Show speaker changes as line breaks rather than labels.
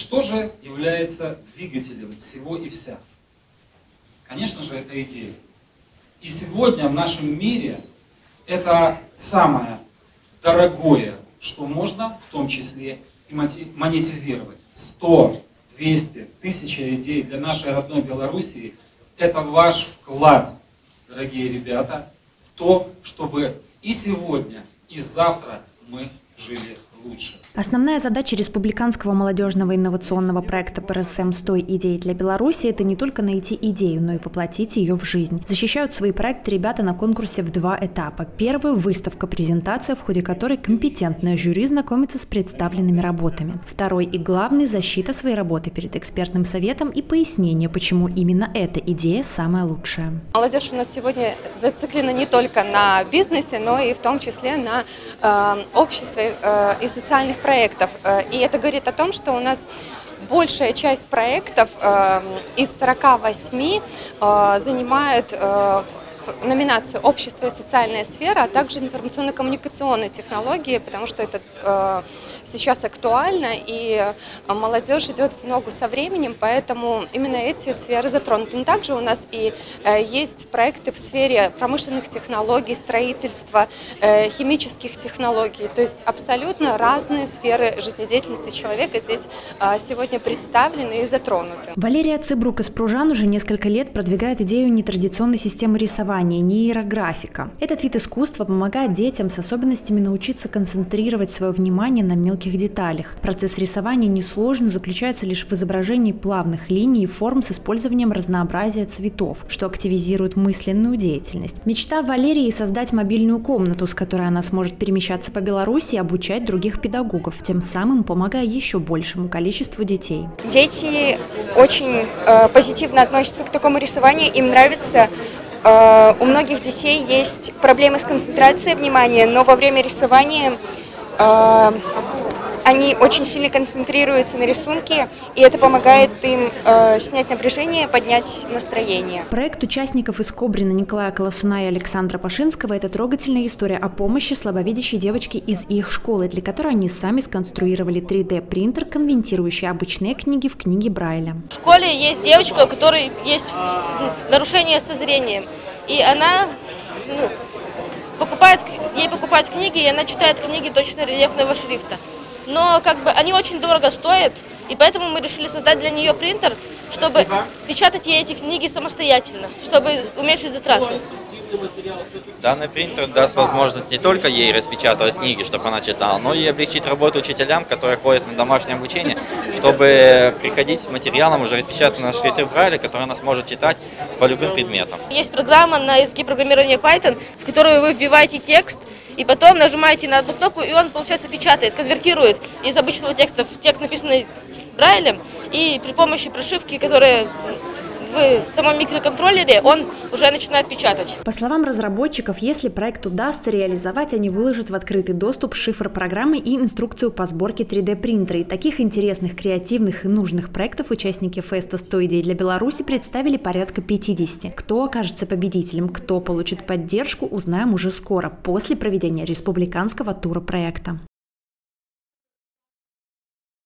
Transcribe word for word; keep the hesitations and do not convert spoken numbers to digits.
Что же является двигателем всего и вся? Конечно же, это идея. И сегодня в нашем мире это самое дорогое, что можно в том числе и монетизировать. сто, двести, тысяча идей для нашей родной Белоруссии – это ваш вклад, дорогие ребята, в то, чтобы и сегодня, и завтра мы жили лучше.
Основная задача республиканского молодежного инновационного проекта ПРСМ «сто идей для Беларуси» – это не только найти идею, но и воплотить ее в жизнь. Защищают свои проекты ребята на конкурсе в два этапа. Первый – выставка-презентация, в ходе которой компетентное жюри знакомится с представленными работами. Второй и главный – защита своей работы перед экспертным советом и пояснение, почему именно эта идея самая лучшая.
Молодежь у нас сегодня зациклена не только на бизнесе, но и в том числе на э, обществе э, и социальных проектов. И это говорит о том, что у нас большая часть проектов э, из сорока восьми э, занимает э, номинацию «Общество и социальная сфера», а также информационно-коммуникационные технологии, потому что это э, сейчас актуально, и молодежь идет в ногу со временем, поэтому именно эти сферы затронуты. Но также у нас и э, есть проекты в сфере промышленных технологий, строительства, э, химических технологий, то есть абсолютно разные сферы жизнедеятельности человека здесь э, сегодня представлены и затронуты.
Валерия Цыбрук из Пружан уже несколько лет продвигает идею нетрадиционной системы рисования, нейрографика. Этот вид искусства помогает детям с особенностями научиться концентрировать свое внимание на мелких деталях. Процесс рисования несложный, заключается лишь в изображении плавных линий и форм с использованием разнообразия цветов, что активизирует мысленную деятельность. Мечта Валерии – создать мобильную комнату, с которой она сможет перемещаться по Беларуси и обучать других педагогов, тем самым помогая еще большему количеству детей.
Дети очень э, позитивно относятся к такому рисованию, им нравится. Э, у многих детей есть проблемы с концентрацией внимания, но во время рисования э, они очень сильно концентрируются на рисунке, и это помогает им э, снять напряжение, поднять настроение.
Проект участников из Кобрина Николая Колосуна и Александра Пашинского – это трогательная история о помощи слабовидящей девочке из их школы, для которой они сами сконструировали три дэ принтер, конвертирующий обычные книги в книги Брайля.
В школе есть девочка, у которой есть нарушение со зрением, и она ну, покупает, ей покупают книги, и она читает книги точно рельефного шрифта. Но как бы они очень дорого стоят, и поэтому мы решили создать для нее принтер, чтобы печатать ей эти книги самостоятельно, чтобы уменьшить затраты.
Данный принтер даст возможность не только ей распечатывать книги, чтобы она читала, но и облегчить работу учителям, которые ходят на домашнее обучение, чтобы приходить с материалом уже распечатанного шрифта Брайля, который она сможет читать по любым предметам.
Есть программа на языке программирования Python, в которую вы вбиваете текст, и потом нажимаете на одну кнопку, и он, получается, печатает, конвертирует из обычного текста в текст, написанный Брайлем, и при помощи прошивки, которая в самом микроконтроллере, он уже начинает печатать.
По словам разработчиков, если проект удастся реализовать, они выложат в открытый доступ шифр программы и инструкцию по сборке три дэ принтера. И таких интересных, креативных и нужных проектов участники феста «сто идей для Беларуси» представили порядка пятидесяти. Кто окажется победителем, кто получит поддержку, узнаем уже скоро, после проведения республиканского тура проекта.